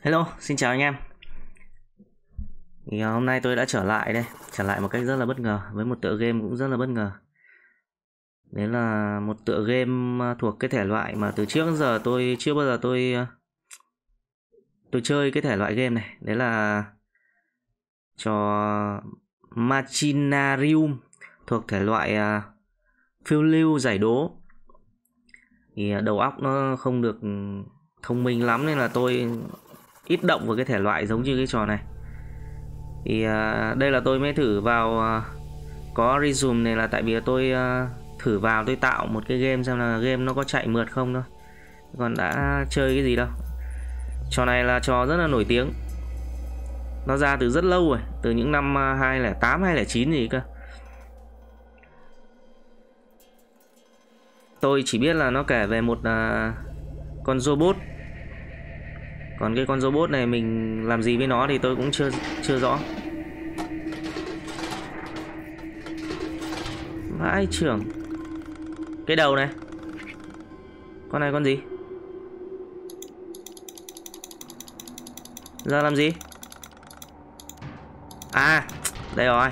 Hello, xin chào anh em. Hôm nay tôi đã trở lại đây, trở lại một cách rất là bất ngờ với một tựa game cũng rất là bất ngờ. Đấy là một tựa game thuộc cái thể loại mà từ trước đến giờ tôi chưa bao giờ tôi chơi cái thể loại game này. Đấy là trò Machinarium thuộc thể loại phiêu lưu giải đố. Thì đầu óc nó không được thông minh lắm nên là tôi ít động vào cái thể loại giống như cái trò này. Thì đây là tôi mới thử vào có resume này là tại vì tôi thử vào tôi tạo một cái game xem là game nó có chạy mượt không thôi, còn đã chơi cái gì đâu. Trò này là trò rất là nổi tiếng, nó ra từ rất lâu rồi, từ những năm 2008 2009 gì cơ. Tôi chỉ biết là nó kể về một con robot, còn cái con robot này mình làm gì với nó thì tôi cũng chưa rõ. Vãi trưởng. Cái đầu này, con này con gì? Giờ làm gì? À, đây rồi.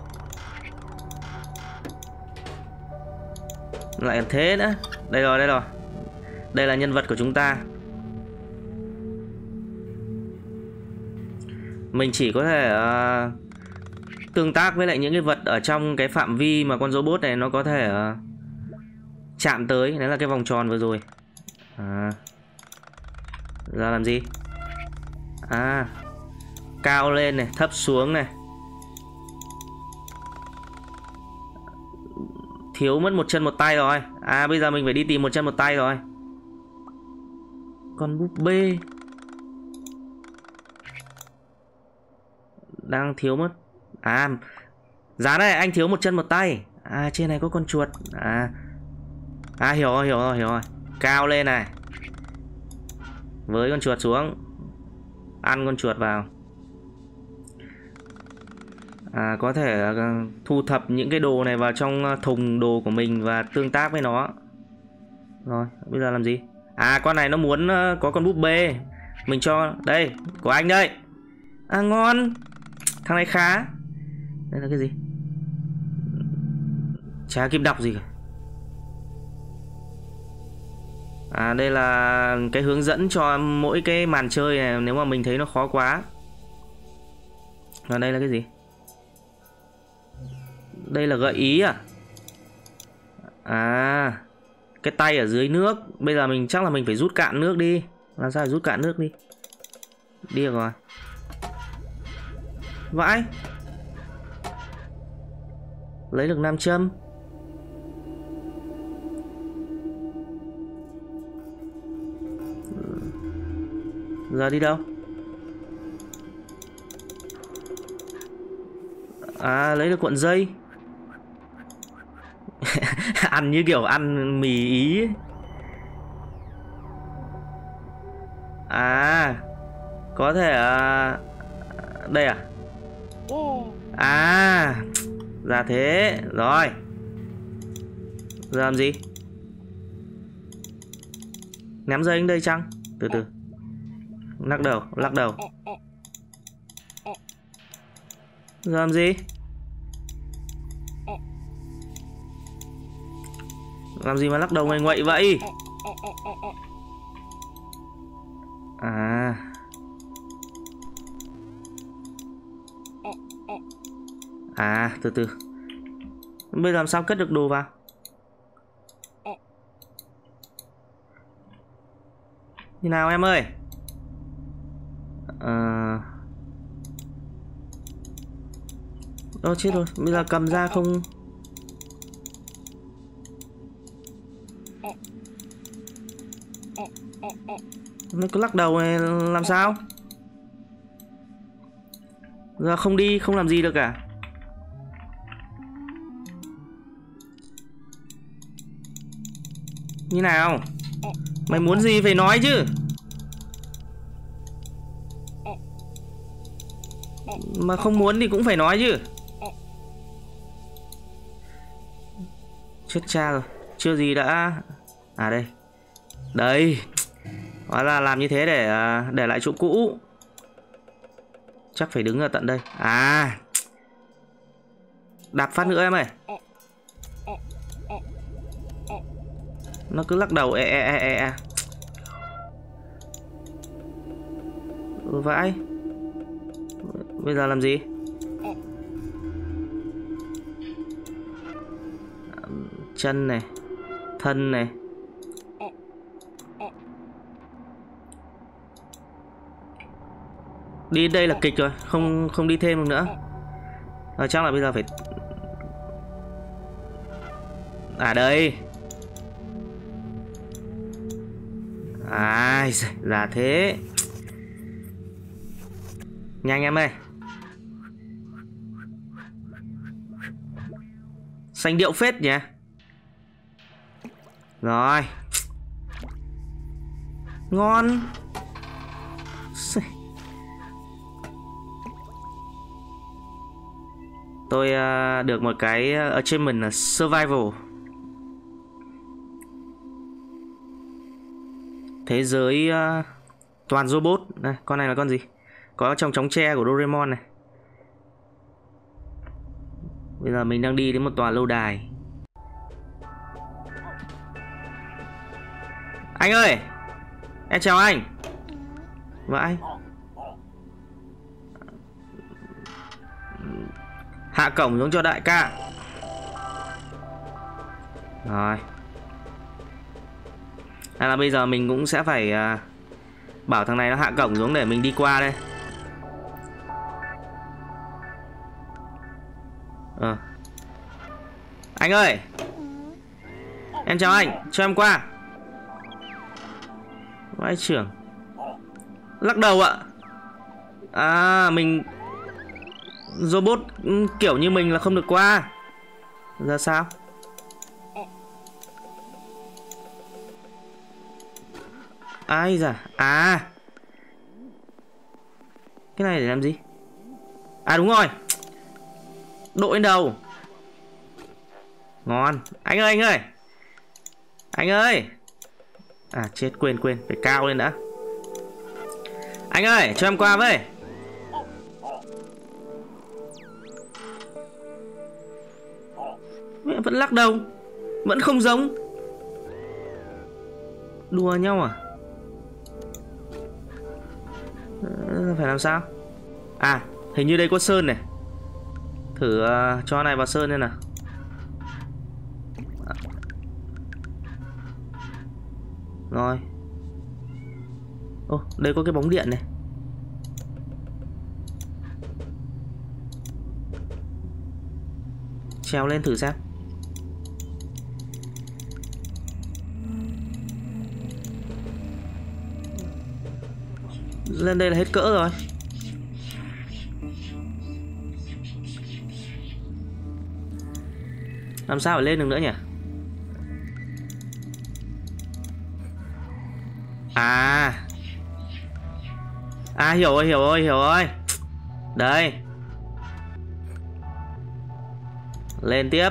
Lại thế nữa. Đây rồi, đây rồi. Đây là nhân vật của chúng ta. Mình chỉ có thể tương tác với lại những cái vật ở trong cái phạm vi mà con robot này nó có thể chạm tới. Đấy là cái vòng tròn vừa rồi. Ra làm gì? Cao lên này, thấp xuống này. Thiếu mất một chân một tay rồi. Bây giờ mình phải đi tìm một chân một tay rồi. Con búp bê đang thiếu mất. Giá này anh thiếu một chân một tay. Trên này có con chuột. Hiểu rồi. Cao lên này, với con chuột xuống, ăn con chuột vào. Có thể thu thập những cái đồ này vào trong thùng đồ của mình và tương tác với nó. Rồi, bây giờ làm gì? Con này nó muốn có con búp bê. Mình cho, đây, của anh đây. Ngon. Thằng này khá. Đây là cái gì? Chả kịp đọc gì cả. Đây là cái hướng dẫn cho mỗi cái màn chơi này nếu mà mình thấy nó khó quá. Và đây là cái gì? Đây là gợi ý cái tay ở dưới nước. Bây giờ mình chắc là mình phải rút cạn nước đi. Làm sao để rút cạn nước đi? Đi được rồi. Vãi. Lấy được 5 châm. Giờ đi đâu? Lấy được cuộn dây. Ăn như kiểu ăn mì Ý ấy. Có thể đây ra thế. Rồi. Giờ làm gì? Ném dây đến đây chăng? Từ từ. Lắc đầu. Giờ làm gì? Làm gì mà lắc đầu ngoại ngoậy vậy? Từ từ. Bây giờ làm sao cất được đồ vào? Như nào em ơi? Chết rồi, bây giờ cầm ra không. Nó cứ lắc đầu này làm sao? Giờ không đi, không làm gì được cả. Như nào? Mày muốn gì phải nói chứ. Mà không muốn thì cũng phải nói chứ. Chết cha rồi. Chưa gì đã. Đây. Đây. Hóa ra làm như thế để lại chỗ cũ. Chắc phải đứng ở tận đây. À, đạp phát nữa em ơi. Nó cứ lắc đầu vãi. Bây giờ làm gì? Chân này, thân này. Đi đây là kịch rồi, không đi thêm được nữa. Chắc là bây giờ phải. À đây. À, là thế. Nhanh em ơi. Xanh điệu phết nhỉ. Rồi. Ngon. Tôi được một cái achievement là survival. Thế giới toàn robot. Đây, con này là con gì? Có trong chóng tre của Doraemon này. Bây giờ mình đang đi đến một tòa lâu đài. Anh ơi! Em chào anh. Vãi. Hạ cổng xuống cho đại ca. Rồi. Hay là bây giờ mình cũng sẽ phải bảo thằng này nó hạ cổng xuống để mình đi qua đây. Anh ơi! Em chào anh, cho em qua. Vãi trưởng. Lắc đầu ạ. À, mình robot kiểu như mình là không được qua. Giờ sao? Ai da. À, cái này để làm gì? À đúng rồi, đội lên đầu. Ngon. Anh ơi, anh ơi. Anh ơi. À chết, quên phải cao lên đã. Anh ơi, cho em qua với. Mẹ vẫn lắc đầu. Vẫn không giống. Đùa nhau à? Phải làm sao? À, hình như đây có sơn này. Thử cho này vào sơn lên nào. Rồi. Ô, đây có cái bóng điện này. Trèo lên thử xem. Lên đây là hết cỡ rồi. Làm sao phải lên được nữa nhỉ? À, hiểu rồi. Đây. Lên tiếp.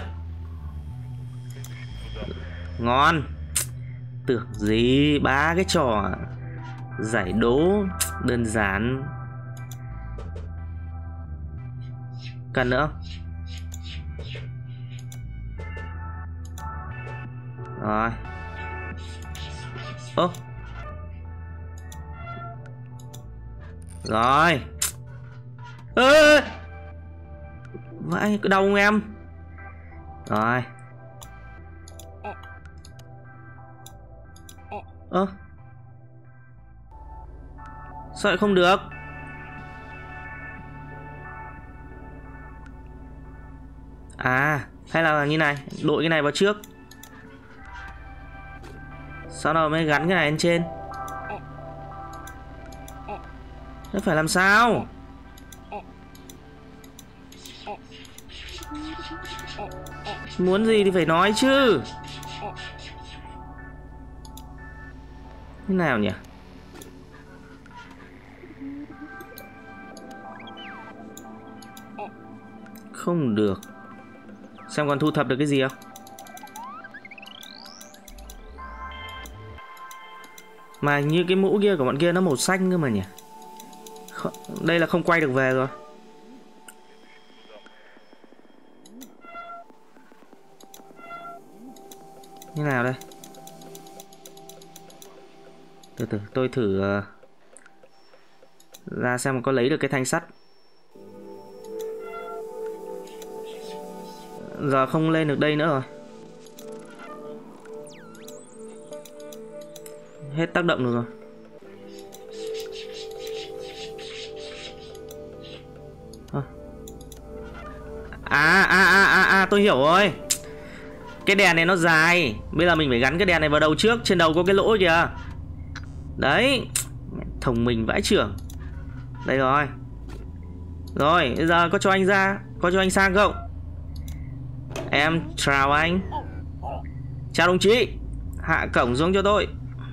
Ngon. Tưởng gì, 3 cái trò giải đố đơn giản. Cần nữa. Rồi. Ô. Rồi. Ê! Vãi, có đau không em? Rồi. Ơ, sao lại không được? À, hay là như này, đội cái này vào trước, sau đó mới gắn cái này lên trên. Thế phải làm sao? Muốn gì thì phải nói chứ. Thế nào nhỉ? Không được. Xem còn thu thập được cái gì không. Mà như cái mũ kia của bọn kia nó màu xanh cơ mà nhỉ. Đây là không quay được về rồi. Như nào đây? Từ từ tôi thử ra xem có lấy được cái thanh sắt. Giờ không lên được đây nữa rồi. Hết tác động được rồi. Tôi hiểu rồi. Cái đèn này nó dài. Bây giờ mình phải gắn cái đèn này vào đầu trước. Trên đầu có cái lỗ kìa. Đấy. Thông minh vãi chưởng. Đây rồi. Rồi bây giờ có cho anh ra, có cho anh sang không? Em chào anh. Chào đồng chí. Hạ cổng xuống cho tôi.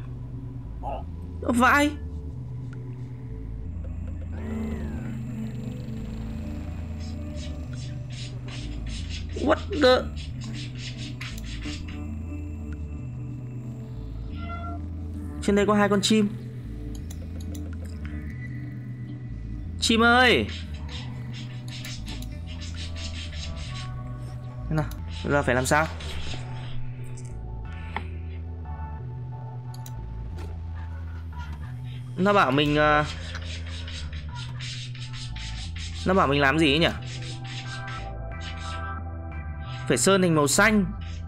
Vãi. What the... Trên đây có 2 con chim. Chim ơi. Nào, giờ phải làm sao? Nó bảo mình nó bảo mình làm gì ấy nhỉ? Phải sơn thành màu xanh.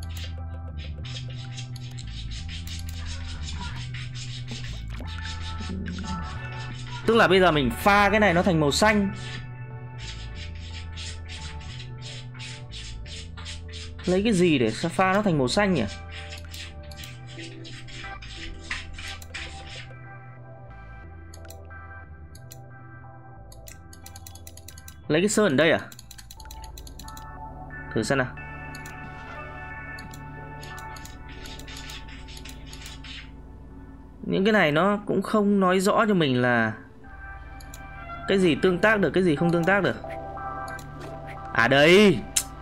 Tức là bây giờ mình pha cái này nó thành màu xanh. Lấy cái gì để pha nó thành màu xanh nhỉ? Lấy cái sơn ở đây à? Thử xem nào. Những cái này nó cũng không nói rõ cho mình là cái gì tương tác được, cái gì không tương tác được. À đây.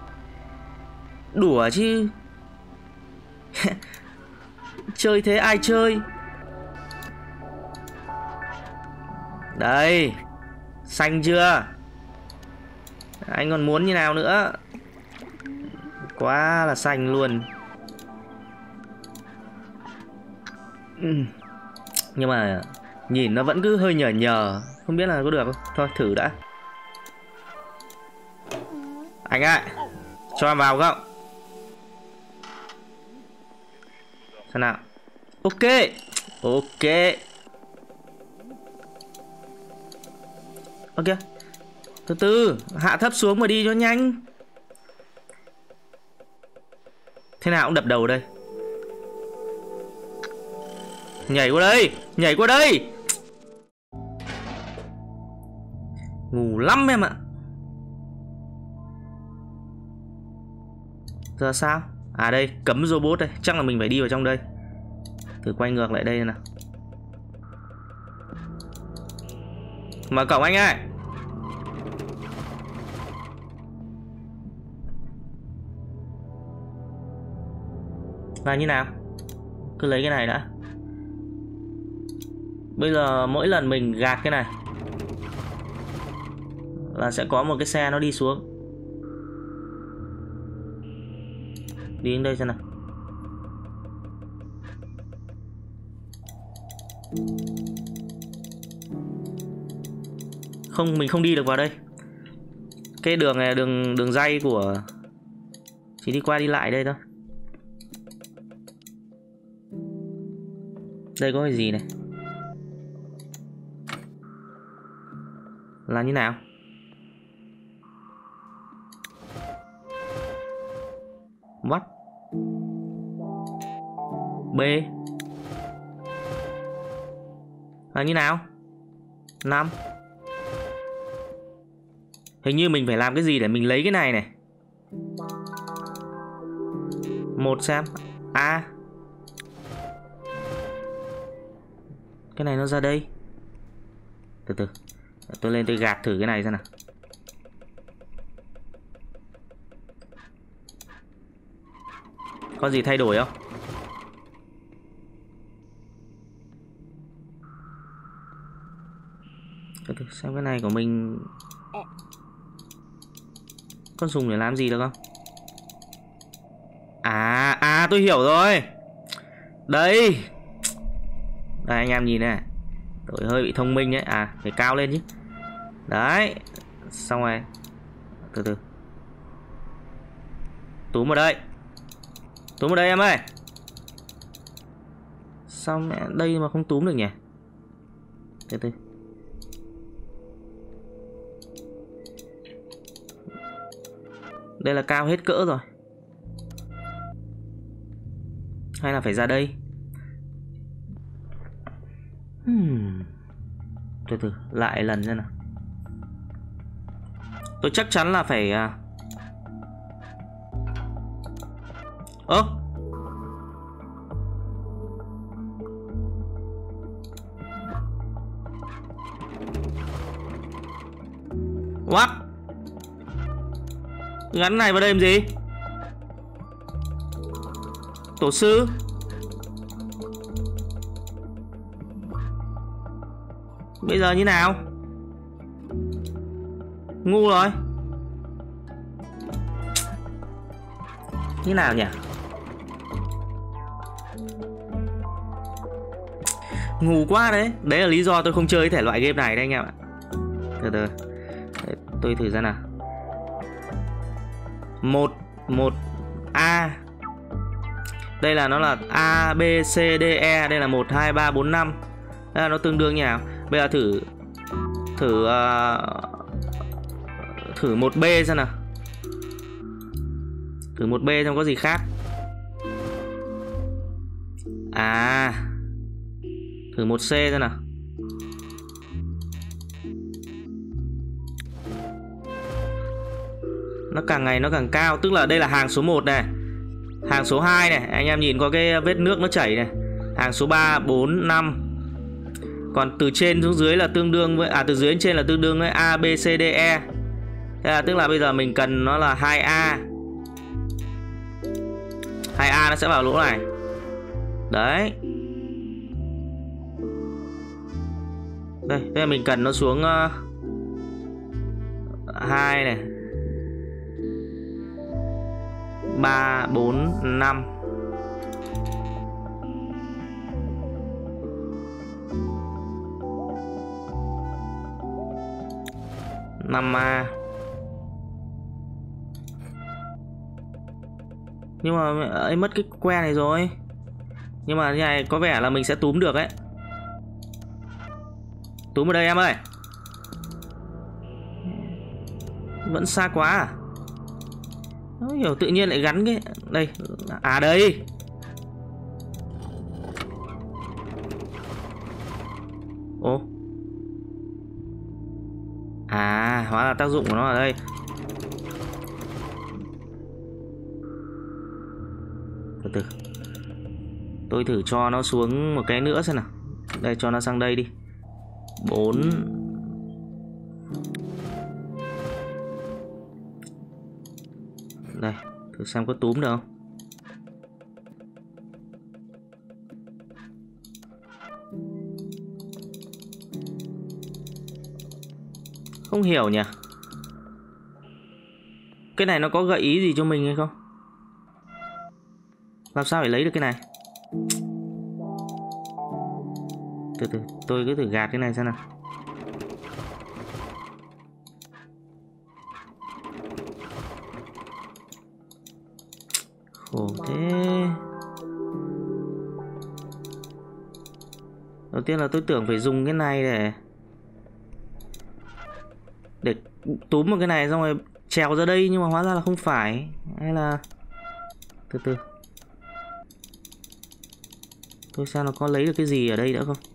Đùa chứ. Chơi thế ai chơi. Đây. Xanh chưa? Anh còn muốn như nào nữa? Quá là xanh luôn. Nhưng mà nhìn nó vẫn cứ hơi nhờ nhờ. Không biết là có được không? Thôi thử đã. Anh ạ, cho em vào không? Xem nào. Ok. Ok. Ok. Từ từ, hạ thấp xuống mà đi cho nhanh. Thế nào cũng đập đầu đây. Nhảy qua đây. Nhảy qua đây. Ngủ lắm em ạ. Giờ sao? À đây, cấm robot đây. Chắc là mình phải đi vào trong đây. Thử quay ngược lại đây nào. Mở cổng anh ơi. Là như nào? Cứ lấy cái này đã. Bây giờ mỗi lần mình gạt cái này là sẽ có một cái xe nó đi xuống. Đi đến đây xem nào. Không, mình không đi được vào đây. Cái đường này là đường ray của, chỉ đi qua đi lại đây thôi. Đây có cái gì này? Là như nào? What? B. Là như nào? 5. Hình như mình phải làm cái gì để mình lấy cái này này. 1 xem. A. Cái này nó ra đây. Từ từ. Tôi lên tôi gạt thử cái này xem nào. Có gì thay đổi không? Xem cái này của mình có dùng để làm gì được không? À tôi hiểu rồi. Đây. Đây anh em nhìn này. Tôi hơi bị thông minh đấy. À phải cao lên chứ. Đấy. Xong rồi. Từ từ. Túm vào đây. Túm vào đây em ơi. Sao mẹ đây mà không túm được nhỉ? Từ từ. Đây là cao hết cỡ rồi. Hay là phải ra đây? Từ từ, lại lần nữa nào. Tôi chắc chắn là phải... What? Gắn này vào đây làm gì? Tổ sư? Bây giờ như nào? Ngu rồi. Như nào nhỉ? Ngu quá đấy. Đấy là lý do tôi không chơi thể loại game này đấy anh em ạ. Từ từ. Để tôi thử ra nào. 1A. Đây là nó là A, B, C, D, E. Đây là 1, 2, 3, 4, 5. Đây là nó tương đương như nào? Bây giờ thử 1B xem nào. Thử 1B xem có gì khác. À, thử 1C xem nào. Nó càng ngày nó càng cao. Tức là đây là hàng số 1 này. Hàng số 2 này. Anh em nhìn có cái vết nước nó chảy này. Hàng số 3, 4, 5. Còn từ trên xuống dưới là tương đương với... từ dưới đến trên là tương đương với A, B, C, D, E. Thế là tức là bây giờ mình cần nó là 2A. 2A nó sẽ vào lỗ này. Đấy. Đây là mình cần nó xuống 2 này, 3, 4, 5. A. Nhưng mà ấy mất cái que này rồi. Nhưng mà như này có vẻ là mình sẽ túm được ấy. Túm vào đây em ơi. Vẫn xa quá à? Không hiểu tự nhiên lại gắn cái... Đây. À đây. Ồ. À, hóa là tác dụng của nó ở đây. Từ từ. Tôi thử cho nó xuống một cái nữa xem nào. Đây, cho nó sang đây đi. 4. Đây, thử xem có túm được không. Không hiểu nhỉ. Cái này nó có gợi ý gì cho mình hay không? Làm sao để lấy được cái này? Từ từ, tôi cứ thử gạt cái này xem nào. Khổ thế. Đầu tiên là tôi tưởng phải dùng cái này để túm một cái này xong rồi trèo ra đây, nhưng mà hóa ra là không phải. Hay là... Từ từ. Tôi xem nó có lấy được cái gì ở đây nữa không.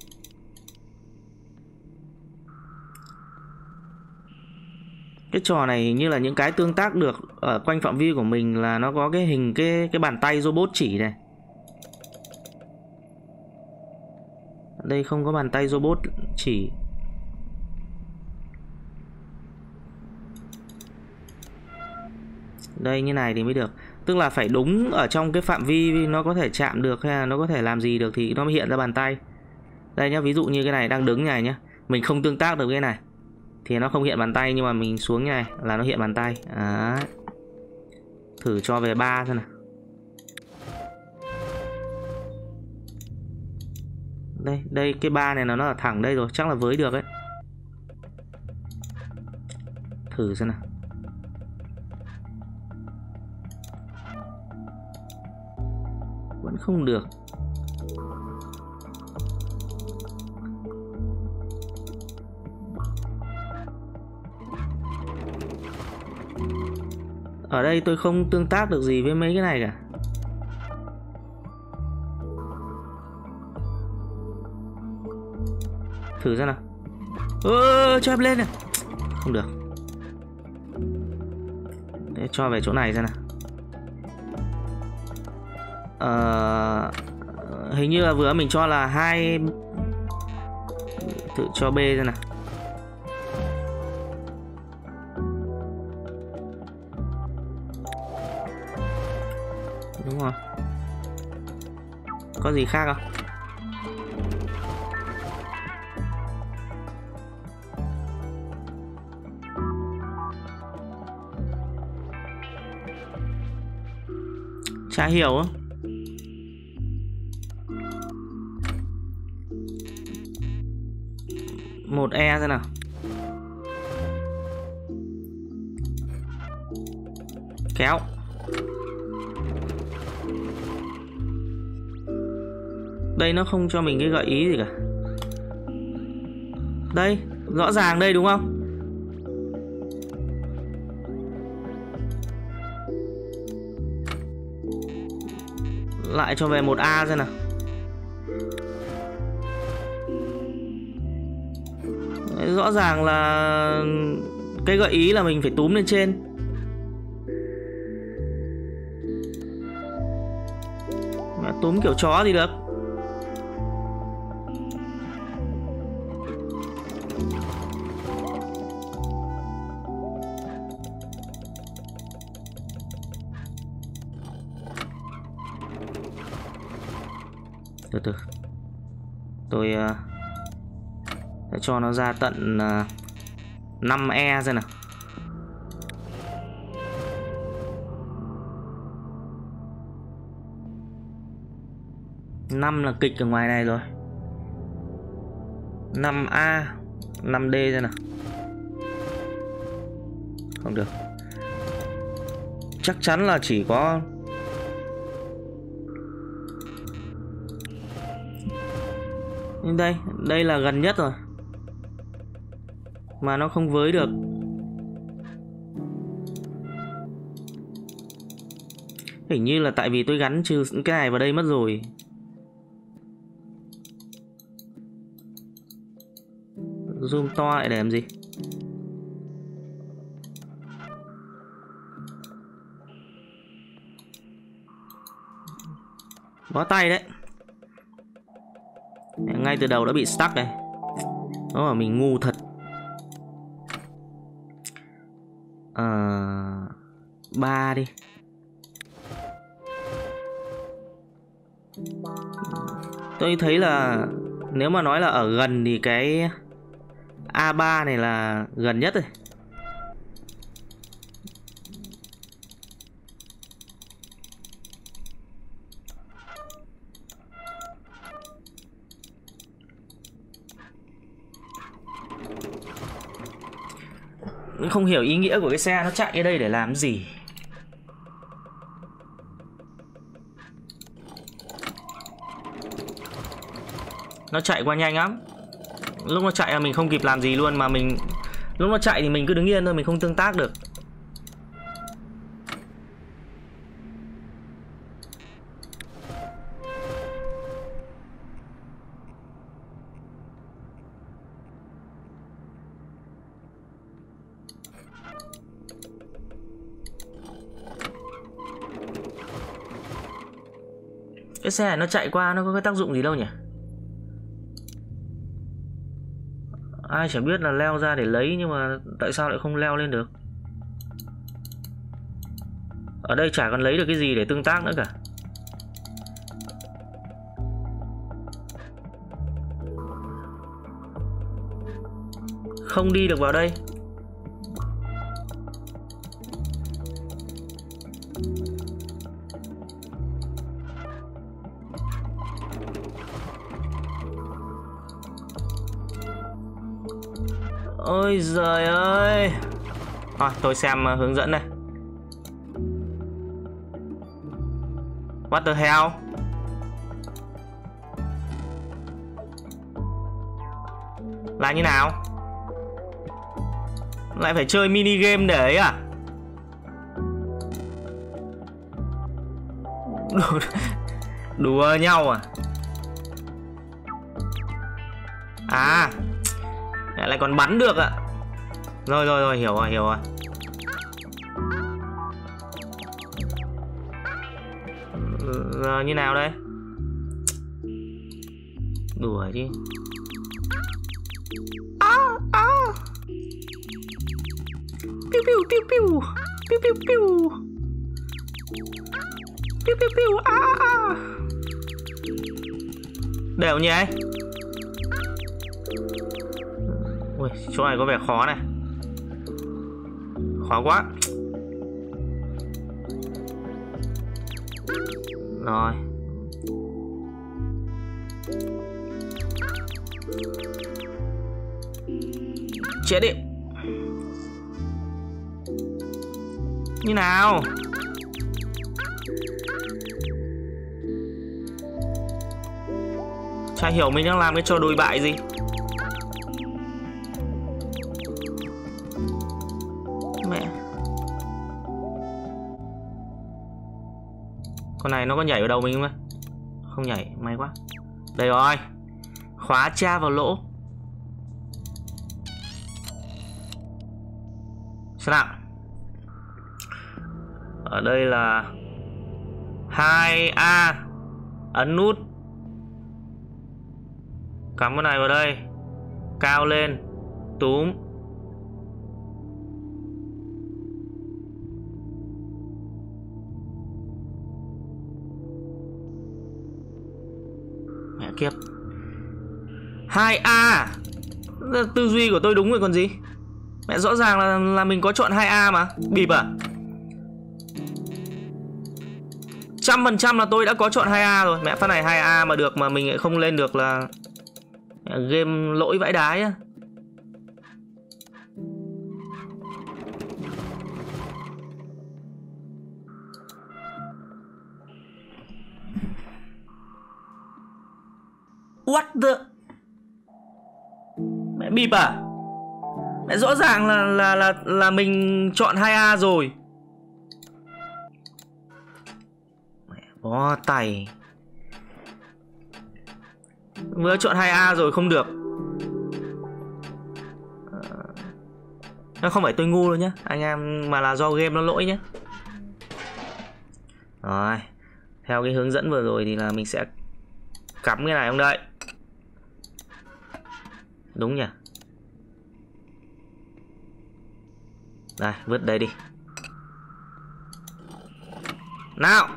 Cái trò này hình như là những cái tương tác được ở quanh phạm vi của mình là nó có cái hình cái bàn tay robot chỉ này. Đây không có bàn tay robot chỉ. Đây như này thì mới được. Tức là phải đúng ở trong cái phạm vi nó có thể chạm được hay là nó có thể làm gì được thì nó mới hiện ra bàn tay. Đây nhá, ví dụ như cái này đang đứng này nhá, mình không tương tác được cái này. thì nó không hiện bàn tay, nhưng mà mình xuống như này là nó hiện bàn tay. Đấy. Thử cho về 3 xem nào. Đây cái 3 này nó là thẳng đây rồi, chắc là với được ấy. Thử xem nào. Vẫn không được. Ở đây tôi không tương tác được gì với mấy cái này cả. Thử ra nào. Cho em lên này. Không được. Để cho về chỗ này ra nào. Hình như là vừa mình cho là 2. Thử cho B ra nào. Đúng rồi. Có gì khác không? Chả hiểu. Một E xem nào. Kéo. Đây nó không cho mình cái gợi ý gì cả. Đây, rõ ràng đây đúng không? Lại cho về một A xem nào. Đấy, rõ ràng là cái gợi ý là mình phải túm lên trên. Mà túm kiểu chó thì được. Từ từ. Tôi sẽ cho nó ra tận 5E xem nào. Năm là kịch ở ngoài này rồi. 5A 5D xem nào. Không được. Chắc chắn là chỉ có đây là gần nhất rồi mà nó không với được. Hình như là tại vì tôi gắn trừ cái này vào đây mất rồi. Zoom to lại để làm gì? Bó tay đấy. Ngay từ đầu đã bị stuck này. Đó là mình ngu thật. 3 đi. Tôi thấy là nếu mà nói là ở gần thì cái A3 này là gần nhất rồi. Không hiểu ý nghĩa của cái xe nó chạy ở đây để làm gì. Nó chạy qua nhanh lắm. Lúc nó chạy là mình không kịp làm gì luôn. Mà mình lúc nó chạy thì mình cứ đứng yên thôi, mình không tương tác được. Cái xe này nó chạy qua nó có cái tác dụng gì đâu nhỉ? Ai chẳng biết là leo ra để lấy, nhưng mà tại sao lại không leo lên được? Ở đây chả còn lấy được cái gì để tương tác nữa cả. không đi được vào đây. Ôi giời ơi. Thôi tôi xem hướng dẫn này. What the hell? Là như nào? Lại phải chơi mini game để ấy à? Đùa nhau à? À, lại còn bắn được ạ. Rồi, hiểu rồi. Giờ như nào đây? Đùa chứ. Piu piu piu piu. Piu piu piu. Piu piu piu. Đều nhỉ? Ui, chỗ này có vẻ khó này. Khó quá. Rồi. Chết đi. Như nào? Chả hiểu mình đang làm cái trò đồi bại gì. Mẹ. Con này nó có nhảy vào đầu mình không? Không nhảy, may quá. Đây rồi. Khóa cha vào lỗ. Xem nào. Ở đây là 2A. Ấn nút. Cắm cái này vào đây. Cao lên. Túm. Mẹ kiếp. 2A. Tư duy của tôi đúng rồi còn gì. Mẹ rõ ràng là mình có chọn 2A mà. Bịp à? 100% là tôi đã có chọn 2A rồi. Mẹ phát này 2A mà được mà mình lại không lên được là game lỗi vãi đái á. What the? Mẹ bịp à? Mẹ rõ ràng là mình chọn 2A rồi. Mẹ bó tay. Vừa chọn 2A rồi không được. Nó không phải tôi ngu đâu nhá anh em, mà là do game nó lỗi nhé. Rồi. Theo cái hướng dẫn vừa rồi thì là mình sẽ cắm cái này không đây. Đúng nhỉ. Đây, vứt đây đi. Nào.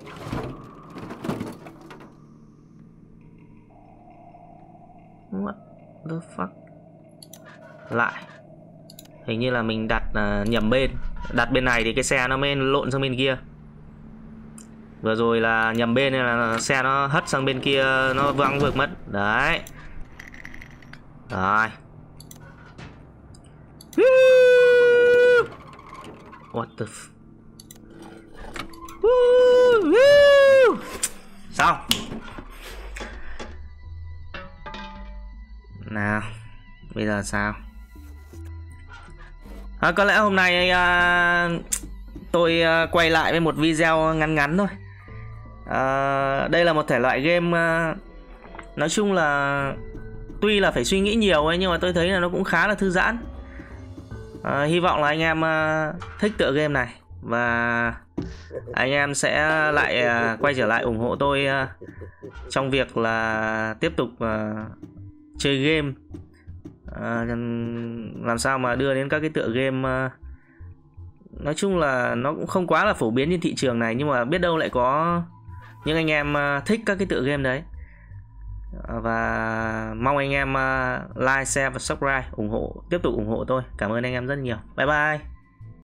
What the fuck. Lại. Hình như là mình đặt nhầm bên. Đặt bên này thì cái xe nó mới lộn sang bên kia. Vừa rồi là nhầm bên nên là xe nó hất sang bên kia, nó văng vượt mất. Đấy. Rồi. What the Xong. Nào. Bây giờ sao? Có lẽ hôm nay tôi quay lại với một video ngắn ngắn thôi. Đây là một thể loại game nói chung là tuy là phải suy nghĩ nhiều ấy, nhưng mà tôi thấy là nó cũng khá là thư giãn. Hy vọng là anh em thích tựa game này và anh em sẽ lại quay trở lại ủng hộ tôi trong việc là tiếp tục chơi game, làm sao mà đưa đến các cái tựa game nói chung là nó cũng không quá là phổ biến trên thị trường này, nhưng mà biết đâu lại có những anh em thích các cái tựa game đấy. Và mong anh em like, share và subscribe, tiếp tục ủng hộ tôi. Cảm ơn anh em rất nhiều. Bye bye.